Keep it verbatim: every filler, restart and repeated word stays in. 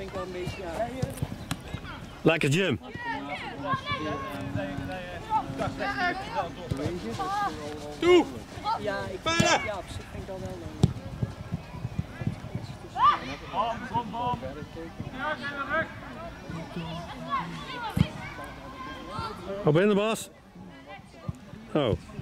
vind ik wel een beetje, ja. Lekker Jim. Toe! Ja, ik Bijna! ja, op zich vind ik dat wel leuk. Bom, bom, bom! Oh, ben je de baas? Oh.